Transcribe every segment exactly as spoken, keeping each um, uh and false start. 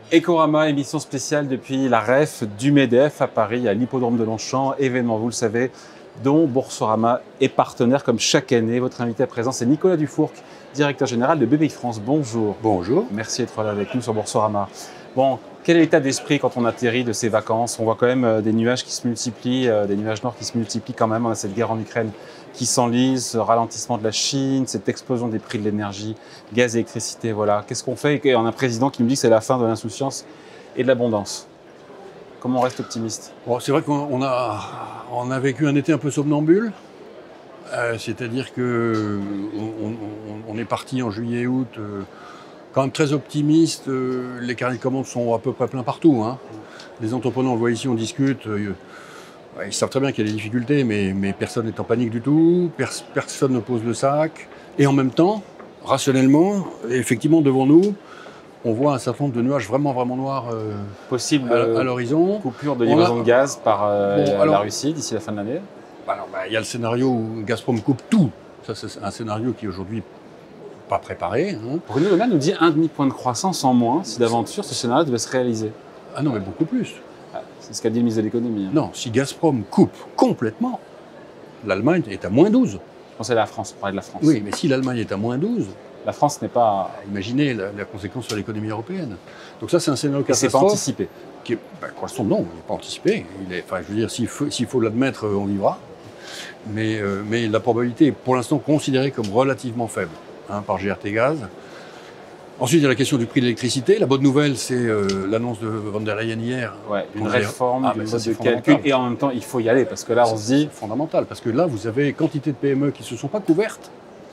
Ecorama, émission spéciale depuis la R E F du MEDEF à Paris, à l'hippodrome de Longchamp, événement, vous le savez, dont Boursorama est partenaire comme chaque année. Votre invité à présent, c'est Nicolas Dufourcq, directeur général de B P I France. Bonjour. Bonjour. Merci d'être là avec nous sur Boursorama. Bon, quel est l'état d'esprit quand on atterrit de ces vacances? On voit quand même des nuages qui se multiplient, des nuages noirs qui se multiplient quand même. On a cette guerre en Ukraine qui s'enlise, ce ralentissement de la Chine, cette explosion des prix de l'énergie, gaz et électricité. Voilà. Qu'est-ce qu'on fait? Et on a un président qui nous dit que c'est la fin de l'insouciance et de l'abondance. Comment on reste optimiste? Bon, c'est vrai qu'on a, on a vécu un été un peu somnambule. Euh, C'est-à-dire que on, on, on est parti en juillet-août euh, quand même très optimiste. Euh, les carnets de commandes sont à peu près pleins partout, hein. Les entrepreneurs, on le voit ici, on discute. Euh, ils savent très bien qu'il y a des difficultés, mais, mais personne n'est en panique du tout. Pers personne ne pose le sac. Et en même temps, rationnellement, effectivement, devant nous, on voit un certain nombre de nuages vraiment, vraiment noirs euh, possible à, à l'horizon. Coupure de livraison a... de gaz par euh, bon, la alors, Russie d'ici la fin de l'année. Bah bah, il y a le scénario où Gazprom coupe tout. Ça, c'est un scénario qui est aujourd'hui pas préparé. Hein. Bruno Le Maire nous dit un demi-point de croissance en moins si d'aventure ce scénario devait se réaliser. Ah non, mais beaucoup plus. Ah, c'est ce qu'a dit le ministre de l'économie. Hein. Non, si Gazprom coupe complètement, l'Allemagne est à moins douze. Je pensais à la France, on parlait de la France. Oui, mais si l'Allemagne est à moins douze... La France n'est pas... Imaginez la, la conséquence sur l'économie européenne. Donc ça, c'est un scénario catastrophe. Et c'est pas anticipé. Qui est, ben, quoi, son nom, il n'est pas anticipé. Il est, enfin, je veux dire, s'il faut, s'il faut l'admettre, on vivra. Mais, euh, mais la probabilité est pour l'instant considérée comme relativement faible, hein, par G R T Gaz. Ensuite, il y a la question du prix de l'électricité. La bonne nouvelle, c'est euh, l'annonce de von der Leyen hier. Ouais, une réforme ah, du mode de calcul. Et en même temps, il faut y aller, parce que là, on se dit... C'est fondamental, parce que là, vous avez quantité de P M E qui ne se sont pas couvertes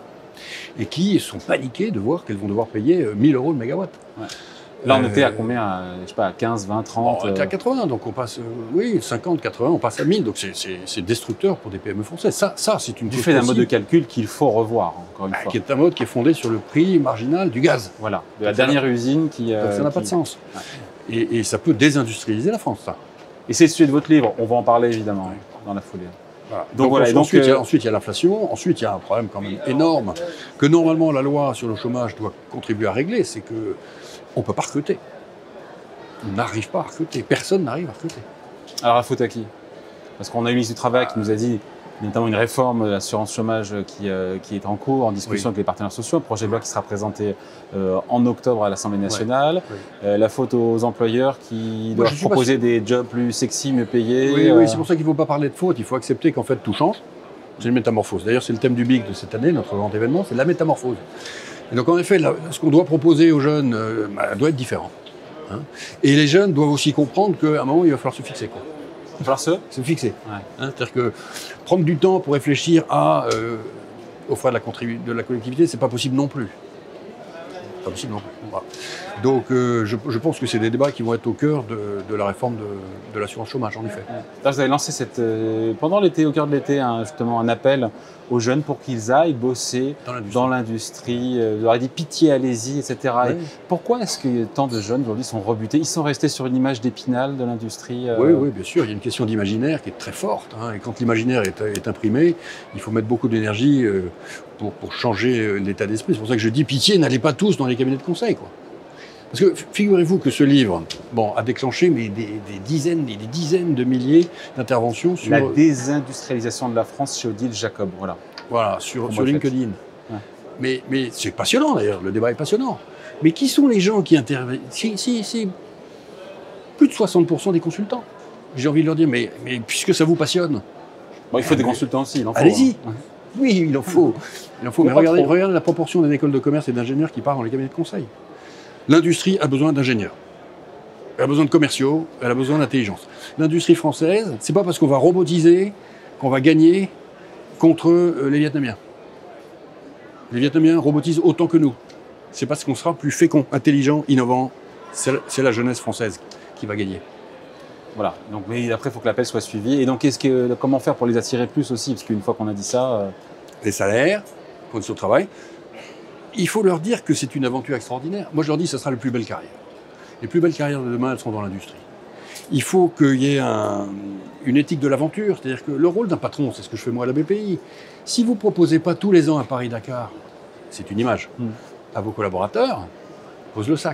et qui sont paniquées de voir qu'elles vont devoir payer mille euros le mégawatt. Ouais. Là, on euh, était à combien à, Je sais pas, à quinze, vingt, trente bon, On était à quatre-vingts, donc on passe, euh, oui, cinquante, quatre-vingts, on passe à mille, donc c'est destructeur pour des P M E françaises. Ça, ça c'est une Du fait d'un mode de calcul qu'il faut revoir, encore une bah, fois. Qui est un mode qui est fondé sur le prix marginal du gaz. Voilà, de la dernière usine qui... Euh, donc ça n'a qui... pas de sens. Ouais. Et, et ça peut désindustrialiser la France, ça. Et c'est le sujet de votre livre, on va en parler évidemment, ouais. dans la foulée. Voilà. Donc, donc, voilà, ensuite, donc, euh... il y a l'inflation, ensuite il y a un problème quand même énorme que normalement la loi sur le chômage doit contribuer à régler, c'est qu'on ne peut pas recruter. On n'arrive pas à recruter, personne n'arrive à recruter. Alors la faute à qui? Parce qu'on a eu une ministre du Travail qui nous a dit notamment une réforme de l'assurance chômage qui, euh, qui est en cours, en discussion oui. avec les partenaires sociaux, un projet de loi qui sera présenté euh, en octobre à l'Assemblée nationale. Oui. Oui. Euh, la faute aux employeurs qui doivent proposer des jobs plus sexy, mieux payés. Oui, euh... oui c'est pour ça qu'il ne faut pas parler de faute, il faut accepter qu'en fait tout change. C'est une métamorphose. D'ailleurs, c'est le thème du B I C de cette année, notre grand événement, c'est la métamorphose. Et donc en effet, la, ce qu'on doit proposer aux jeunes euh, bah, doit être différent. Hein. Et les jeunes doivent aussi comprendre qu'à un moment, il va falloir se fixer. Quoi. Il va falloir se, se fixer. Ouais. Hein, c'est-à-dire que prendre du temps pour réfléchir à, euh, aux frais de la, de la collectivité, c'est pas possible non plus. Pas possible non plus. Voilà. Donc euh, je, je pense que c'est des débats qui vont être au cœur de, de la réforme de, de l'assurance chômage, en effet. Là, vous avez lancé cette, euh, pendant l'été, au cœur de l'été, hein, justement un appel aux jeunes pour qu'ils aillent bosser dans l'industrie. Euh, vous leur avez dit pitié, allez-y, et cetera. Oui. Et pourquoi est-ce que tant de jeunes aujourd'hui sont rebutés? Ils sont restés sur une image d'Épinal de l'industrie euh... Oui, oui, bien sûr. Il y a une question d'imaginaire qui est très forte. Hein, et quand l'imaginaire est, est imprimé, il faut mettre beaucoup d'énergie euh, pour, pour changer l'état d'esprit. C'est pour ça que je dis pitié, n'allez pas tous dans les cabinets de conseil, quoi. Parce que figurez-vous que ce livre bon, a déclenché mais des, des dizaines et des dizaines de milliers d'interventions sur... La désindustrialisation de la France chez Odile Jacob, voilà. Voilà, sur, sur LinkedIn. Ouais. Mais, mais c'est passionnant d'ailleurs, le débat est passionnant. Mais qui sont les gens qui interviennent? Si, si, si, plus de soixante pour cent des consultants. J'ai envie de leur dire, mais, mais puisque ça vous passionne... Bon, il faut des consultants aussi, il en faut. Allez-y, hein. Oui, il en faut. Il en faut. Mais regardez, regardez la proportion des écoles de commerce et d'ingénieurs qui partent dans les cabinets de conseil. L'industrie a besoin d'ingénieurs. Elle a besoin de commerciaux, elle a besoin d'intelligence. L'industrie française, c'est pas parce qu'on va robotiser qu'on va gagner contre les Vietnamiens. Les Vietnamiens robotisent autant que nous. C'est parce qu'on sera plus fécond, intelligent, innovant. C'est la jeunesse française qui va gagner. Voilà. Donc, mais après, il faut que l'appel soit suivi. Et donc, qu'est-ce que, comment faire pour les attirer plus aussi? Parce qu'une fois qu'on a dit ça... Euh... Les salaires, conditions de travail. Il faut leur dire que c'est une aventure extraordinaire. Moi, je leur dis que ce sera la plus belle carrière. Les plus belles carrières de demain, elles sont dans l'industrie. Il faut qu'il y ait un, une éthique de l'aventure. C'est-à-dire que le rôle d'un patron, c'est ce que je fais moi à la B P I. Si vous ne proposez pas tous les ans à Paris-Dakar, c'est une image, mmh. à vos collaborateurs, pose le sac.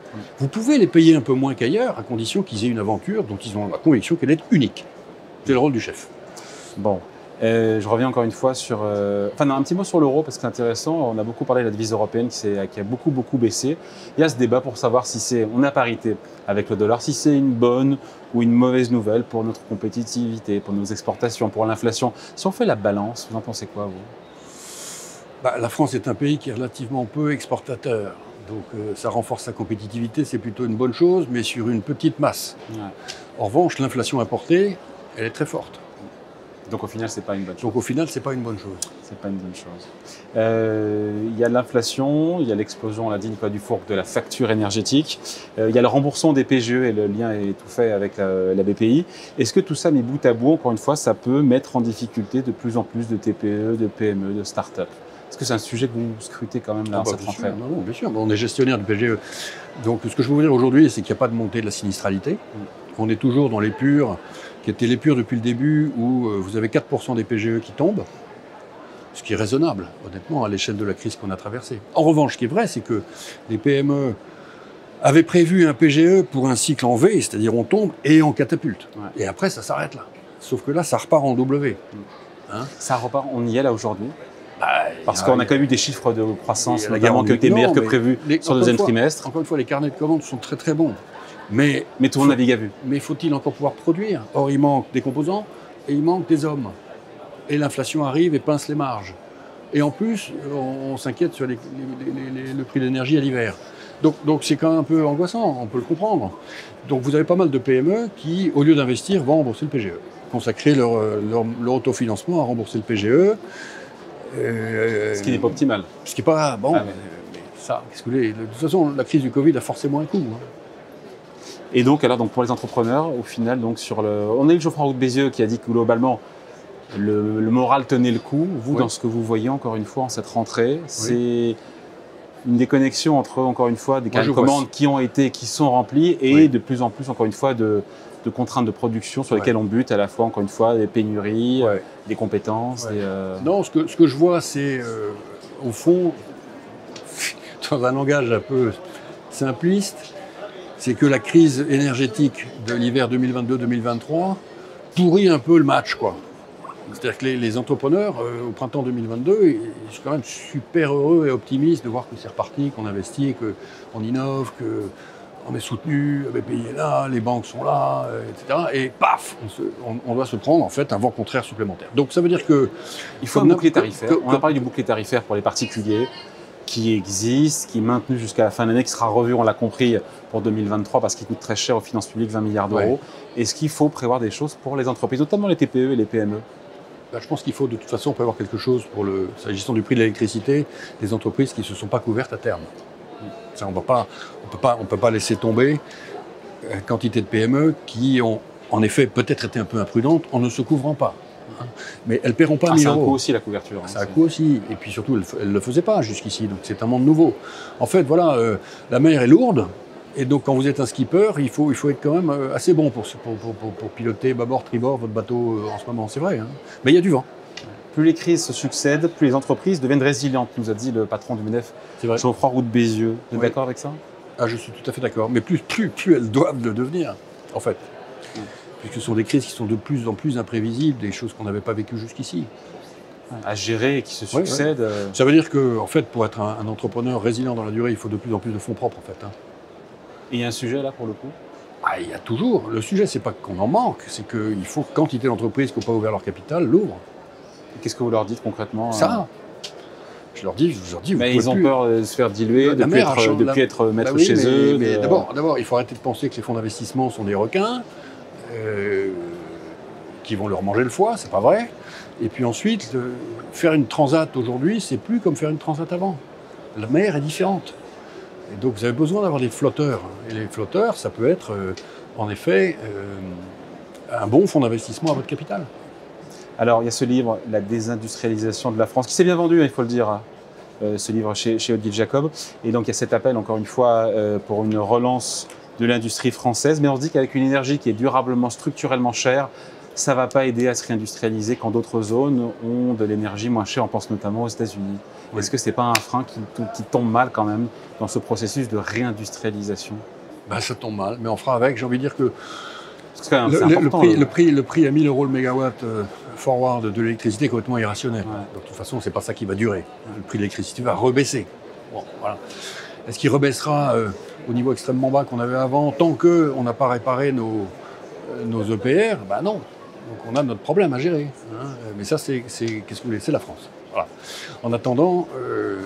Vous pouvez les payer un peu moins qu'ailleurs, à condition qu'ils aient une aventure dont ils ont la conviction qu'elle est unique. C'est le rôle du chef. Bon, euh, je reviens encore une fois sur... Euh... Enfin, non, un petit mot sur l'euro, parce que c'est intéressant. On a beaucoup parlé de la devise européenne qui, qui a beaucoup, beaucoup baissé. Il y a ce débat pour savoir si c'est... On est à parité avec le dollar, si c'est une bonne ou une mauvaise nouvelle pour notre compétitivité, pour nos exportations, pour l'inflation. Si on fait la balance, vous en pensez quoi, vous? Bah, la France est un pays qui est relativement peu exportateur. Donc euh, ça renforce sa compétitivité, c'est plutôt une bonne chose, mais sur une petite masse. Ouais. En revanche, l'inflation importée, elle est très forte. Donc au final, c'est pas une bonne chose. Donc au final, c'est pas une bonne chose. C'est pas une bonne chose. Euh, il y a l'inflation, il y a l'explosion, on l'a dit, Nicolas Dufour, de la facture énergétique. Euh, il y a le remboursement des P G E et le lien est tout fait avec la, la B P I. Est-ce que tout ça, mis bout à bout, encore une fois, ça peut mettre en difficulté de plus en plus de T P E, de P M E, de start-up? Est-ce que c'est un sujet que vous scrutez quand même là, ah bah, cette rentrée? Non, non, bien sûr. Bon, on est gestionnaire du P G E. Donc ce que je peux vous dire aujourd'hui, c'est qu'il n'y a pas de montée de la sinistralité. Mm. On est toujours dans l'épure, qui était l'épure depuis le début, où euh, vous avez quatre pour cent des P G E qui tombent, ce qui est raisonnable, honnêtement, à l'échelle de la crise qu'on a traversée. En revanche, ce qui est vrai, c'est que les P M E avaient prévu un P G E pour un cycle en V, c'est-à-dire on tombe et on catapulte. Ouais. Et après, ça s'arrête là. Sauf que là, ça repart en W. Mm. Hein ça repart, on y est là aujourd'hui? Bah, Parce qu'on a quand même eu des chiffres de croissance, notamment qui ont été meilleurs que prévu les, sur le deuxième fois, trimestre. Encore une fois, les carnets de commandes sont très très bons. Mais, mais tout le monde navigue à vue. Mais faut-il encore pouvoir produire? Or, il manque des composants et il manque des hommes. Et l'inflation arrive et pince les marges. Et en plus, on, on s'inquiète sur les, les, les, les, le prix de l'énergie à l'hiver. Donc, donc c'est quand même un peu angoissant, on peut le comprendre. Donc vous avez pas mal de P M E qui, au lieu d'investir, vont rembourser le P G E. Consacrer leur, leur, leur autofinancement à rembourser le P G E. Euh, ce qui n'est pas optimal. Ce qui n'est pas bon. Ah, mais, mais ça, qu'est-ce que vous voulez? De toute façon, la crise du Covid a forcément un coût. Hein. Et donc, alors, donc, pour les entrepreneurs, au final, donc, sur le... on a eu Geoffroy Roux de Bézieux qui a dit que globalement, le, le moral tenait le coup. Vous, oui. Dans ce que vous voyez, encore une fois, en cette rentrée, oui. C'est une déconnexion entre, encore une fois, des carnets de commandes qui ont été, qui sont remplis et oui. de plus en plus, encore une fois, de, de contraintes de production sur lesquelles ouais. on bute à la fois, encore une fois, des pénuries, ouais. des compétences. Ouais. Des, euh... Non, ce que, ce que je vois, c'est, euh, au fond, dans un langage un peu simpliste, c'est que la crise énergétique de l'hiver deux mille vingt-deux deux mille vingt-trois pourrit un peu le match, quoi. C'est-à-dire que les, les entrepreneurs, euh, au printemps deux mille vingt-deux, ils sont quand même super heureux et optimistes de voir que c'est reparti, qu'on investit, qu'on innove, qu'on est soutenu, B P I est là, les banques sont là, euh, et cetera. Et paf, on, se, on, on doit se prendre en fait un vent contraire supplémentaire. Donc ça veut dire que... Il faut un bouclier tarifaire. Que, que, on a parlé du bouclier tarifaire pour les particuliers, qui existe, qui est maintenu jusqu'à la fin de l'année, qui sera revu, on l'a compris, pour deux mille vingt-trois parce qu'il coûte très cher aux finances publiques, vingt milliards d'euros. Ouais. Est-ce qu'il faut prévoir des choses pour les entreprises, notamment les T P E et les P M E? Ben, je pense qu'il faut de toute façon prévoir quelque chose pour le, s'agissant du prix de l'électricité, des entreprises qui ne se sont pas couvertes à terme. Ça, on ne peut pas, on peut pas laisser tomber une quantité de P M E qui ont en effet peut-être été un peu imprudentes en ne se couvrant pas. Mais elles ne paieront pas ah, mille euros. C'est un coût aussi la couverture. C'est un coût aussi. Et puis surtout, elles ne le faisaient pas jusqu'ici. Donc c'est un monde nouveau. En fait, voilà, euh, la mer est lourde. Et donc quand vous êtes un skipper, il faut, il faut être quand même assez bon pour, pour, pour, pour piloter bâbord, tribord votre bateau en ce moment. C'est vrai. Hein. Mais il y a du vent. Plus les crises se succèdent, plus les entreprises deviennent résilientes, nous a dit le patron du MEDEF, Geoffroy Roux de Bézieux. Vous êtes oui. d'accord avec ça? Ah, je suis tout à fait d'accord. Mais plus, plus, plus elles doivent le devenir, en fait. Oui. Puisque ce sont des crises qui sont de plus en plus imprévisibles, des choses qu'on n'avait pas vécues jusqu'ici. À gérer et qui se succèdent. Oui, oui. Ça veut dire que, en fait, pour être un, un entrepreneur résilient dans la durée, il faut de plus en plus de fonds propres, en fait. Hein. Et il y a un sujet là pour le coup? Ah, il y a toujours. Le sujet, c'est pas qu'on en manque, c'est qu'il faut que quantité d'entreprises qui n'ont pas ouvert leur capital l'ouvrent. Qu'est-ce que vous leur dites concrètement? Ça. Je leur dis, je leur dis. Mais ils ont plus... peur de se faire diluer, de ne plus être, de la... plus être maître bah oui, chez mais, eux. Mais de... d'abord, d'abord, il faut arrêter de penser que les fonds d'investissement sont des requins euh, qui vont leur manger le foie, c'est pas vrai. Et puis ensuite, euh, faire une transat aujourd'hui, c'est plus comme faire une transat avant. La mer est différente. Et donc vous avez besoin d'avoir des flotteurs. Et les flotteurs, ça peut être euh, en effet euh, un bon fonds d'investissement à votre capital. Alors, il y a ce livre, La désindustrialisation de la France, qui s'est bien vendu, il faut le dire, euh, ce livre chez, chez Odile Jacob. Et donc, il y a cet appel, encore une fois, euh, pour une relance de l'industrie française. Mais on se dit qu'avec une énergie qui est durablement, structurellement chère, ça ne va pas aider à se réindustrialiser quand d'autres zones ont de l'énergie moins chère, on pense notamment aux États-Unis. Oui. Est-ce que ce n'est pas un frein qui, qui tombe mal quand même dans ce processus de réindustrialisation? Ben, ça tombe mal, mais on fera avec. J'ai envie de dire que Même, le, important, le, prix, le... le, prix, le prix à mille euros le mégawatt euh, forward de l'électricité est complètement irrationnel. Ouais. Donc, de toute façon, ce n'est pas ça qui va durer. Le prix de l'électricité va rebaisser. Bon, voilà. Est-ce qu'il rebaissera euh, au niveau extrêmement bas qu'on avait avant, tant qu'on n'a pas réparé nos, euh, nos E P R? Ben non. Donc on a notre problème à gérer. Hein. Mais ça, c'est, c'est, qu'est-ce que vous voulez, c'est la France. Voilà. En attendant, euh,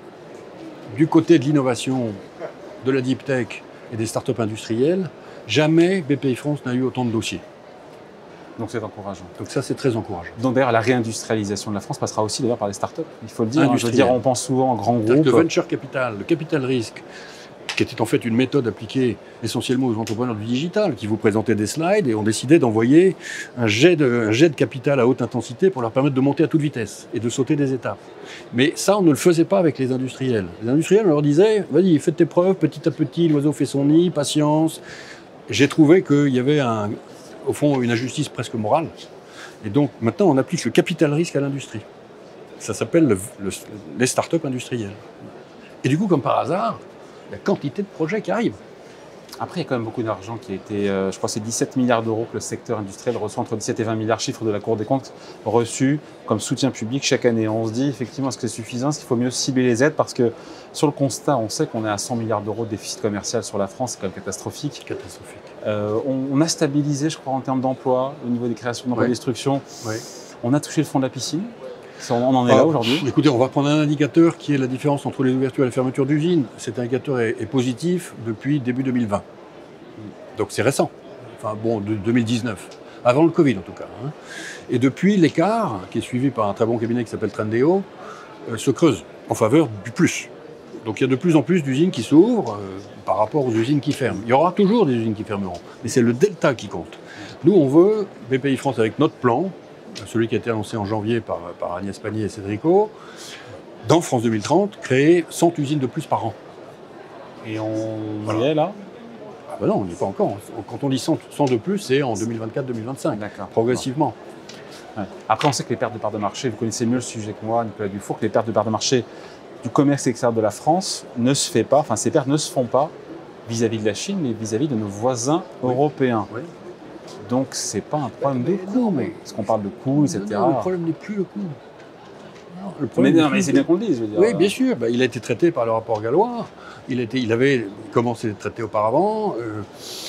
du côté de l'innovation, de la deep tech et des startups industrielles, jamais B P I France n'a eu autant de dossiers. Donc c'est encourageant. Donc ça, c'est très encourageant. Donc d'ailleurs, la réindustrialisation de la France passera aussi d'ailleurs par les startups. Il faut le dire. Hein, je veux dire, on pense souvent en grands groupes. Le venture capital, le capital risque, qui était en fait une méthode appliquée essentiellement aux entrepreneurs du digital, qui vous présentaient des slides et ont décidé d'envoyer un jet de, un jet de capital à haute intensité pour leur permettre de monter à toute vitesse et de sauter des étapes. Mais ça, on ne le faisait pas avec les industriels. Les industriels, on leur disait, vas-y, faites tes preuves, petit à petit, l'oiseau fait son nid, patience. J'ai trouvé qu'il y avait, un, au fond, une injustice presque morale. Et donc, maintenant, on applique le capital risque à l'industrie. Ça s'appelle le, le, les startups industrielles. Et du coup, comme par hasard, la quantité de projets qui arrivent. Après, il y a quand même beaucoup d'argent qui a été, euh, je crois que c'est dix-sept milliards d'euros que le secteur industriel reçoit, entre dix-sept et vingt milliards, chiffre de la Cour des comptes, reçus comme soutien public chaque année. On se dit effectivement, est-ce que c'est suffisant? Est-ce qu'il faut mieux cibler les aides? Parce que sur le constat, on sait qu'on est à cent milliards d'euros de déficit commercial sur la France, c'est quand même catastrophique. Catastrophique. Euh, on, on a stabilisé, je crois, en termes d'emploi, au niveau des créations d'emplois, ouais. destruction. Ouais. On a touché le fond de la piscine. On en est là aujourd'hui. Écoutez, on va prendre un indicateur qui est la différence entre les ouvertures et les fermetures d'usines. Cet indicateur est, est positif depuis début deux mille vingt. Donc c'est récent. Enfin bon, de deux mille dix-neuf. Avant le Covid en tout cas. Hein. Et depuis, l'écart, qui est suivi par un très bon cabinet qui s'appelle Trendéo, euh, se creuse en faveur du plus. Donc il y a de plus en plus d'usines qui s'ouvrent euh, par rapport aux usines qui ferment. Il y aura toujours des usines qui fermeront. Mais c'est le delta qui compte. Nous, on veut, B P I France, avec notre plan, celui qui a été annoncé en janvier par, par Agnès Pannier et Cédrico, dans France deux mille trente, créer cent usines de plus par an. Et on voilà. y est là? Ah ben non, on n'y est pas encore. Quand on dit cent, cent de plus, c'est en deux mille vingt-quatre deux mille vingt-cinq, progressivement. Ouais. Après, on sait que les pertes de parts de marché, vous connaissez mieux le sujet que moi, Nicolas Dufour, que les pertes de parts de marché du commerce extérieur de la France ne se fait pas, enfin ces pertes ne se font pas vis-à-vis de la Chine, mais vis-à-vis de nos voisins oui. européens. Oui. Donc, ce n'est pas un problème de coût, mais parce qu'on parle de coût, et cetera. Non, non, le problème n'est plus le coût. Non, le problème mais non, mais c'est bien qu'on le dise, je veux dire. Oui, bien sûr. Bah, il a été traité par le rapport Gallois. Il, était, il avait commencé à être traité auparavant. Euh,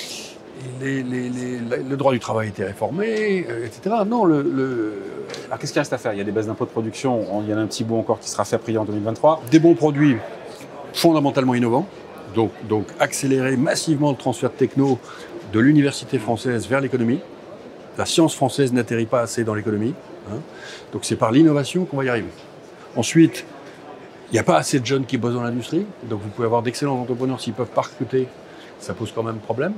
les, les, les, le droit du travail était réformé, euh, et cetera. Non, le, le... Alors, qu'est-ce qu'il reste à faire? Il y a des baisses d'impôts de production. Il y en a un petit bout encore qui sera fait après en deux mille vingt-trois. Des bons produits fondamentalement innovants. Donc, donc accélérer massivement le transfert de techno de l'université française vers l'économie. La science française n'atterrit pas assez dans l'économie. Hein. Donc c'est par l'innovation qu'on va y arriver. Ensuite, il n'y a pas assez de jeunes qui bossent dans l'industrie. Donc vous pouvez avoir d'excellents entrepreneurs s'ils ne peuvent pas recruter. Ça pose quand même problème.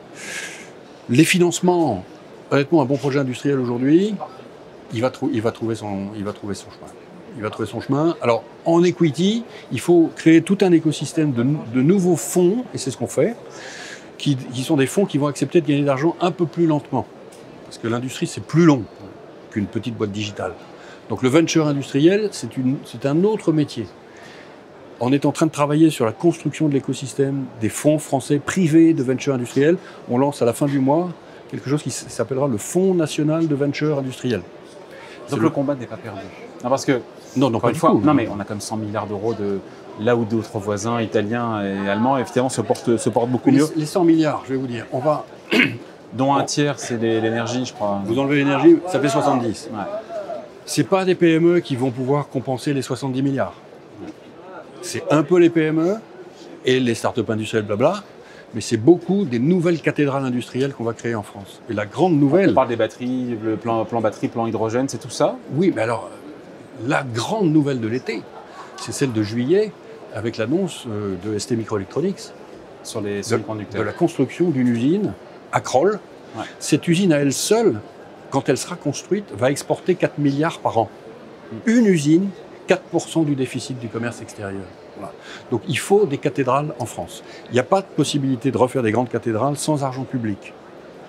Les financements, honnêtement, un bon projet industriel aujourd'hui, il va, trou- il va trouver son, il va trouver son chemin. Il va trouver son chemin. Alors, en equity, il faut créer tout un écosystème de, de nouveaux fonds, et c'est ce qu'on fait, qui, qui sont des fonds qui vont accepter de gagner de l'argent un peu plus lentement. Parce que l'industrie, c'est plus long qu'une petite boîte digitale. Donc le venture industriel, c'est, une, c'est un autre métier. On est en train de travailler sur la construction de l'écosystème des fonds français privés de venture industriel. On lance à la fin du mois quelque chose qui s'appellera le Fonds national de venture industriel. Donc le, le combat n'est pas perdu. Non, parce que, non, non, pas une du fois, tout. Non, mais on a comme cent milliards d'euros de là où d'autres voisins italiens et allemands, évidemment, se portent, se portent beaucoup les, mieux. Les cent milliards, je vais vous dire, on va... dont un tiers, c'est l'énergie, je crois. Vous enlevez l'énergie, ça fait soixante-dix. Ouais. Ce n'est pas des P M E qui vont pouvoir compenser les soixante-dix milliards. C'est un peu les P M E et les startups industrielles, blabla, mais c'est beaucoup des nouvelles cathédrales industrielles qu'on va créer en France. Et la grande nouvelle... On parle des batteries, le plan, plan batterie, plan hydrogène, c'est tout ça? Oui, mais alors, la grande nouvelle de l'été, c'est celle de juillet, avec l'annonce de S T Microelectronics sur les semi-conducteurs. De la construction d'une usine à Crolles. Ouais. Cette usine à elle seule, quand elle sera construite, va exporter quatre milliards par an. Mmh. Une usine, quatre pour cent du déficit du commerce extérieur. Voilà. Donc il faut des cathédrales en France. Il n'y a pas de possibilité de refaire des grandes cathédrales sans argent public.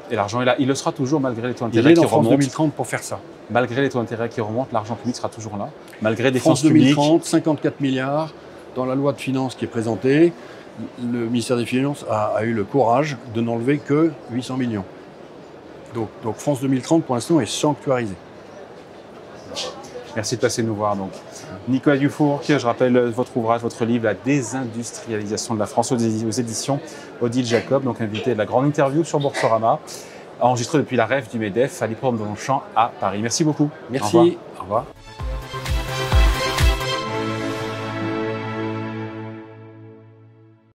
Et l'argent est là. Il le sera toujours malgré les taux Il d'intérêt est qui dans France remontent. deux mille trente pour faire ça. Malgré les taux d'intérêt qui remontent, l'argent public sera toujours là. Malgré des France finances publiques. deux mille trente, cinquante-quatre milliards. Dans la loi de finances qui est présentée, le ministère des Finances a, a eu le courage de n'enlever que huit cents millions. Donc, donc France deux mille trente, pour l'instant, est sanctuarisé. Merci de passer nous voir. Donc. Nicolas Dufourcq, je rappelle votre ouvrage, votre livre, La désindustrialisation de la France aux éditions Odile Jacob, donc invité de la grande interview sur Boursorama, enregistré depuis la R E F du MEDEF à l'Hippodrome de Longchamp à Paris. Merci beaucoup. Merci. Au revoir. Au revoir.